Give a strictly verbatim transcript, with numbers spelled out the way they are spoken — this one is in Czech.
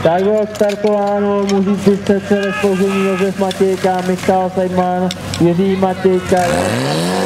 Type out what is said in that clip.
Tak bylo startováno, muži třicet ve složení Josef Matějka, Michal Seidman, Jiří Matějka.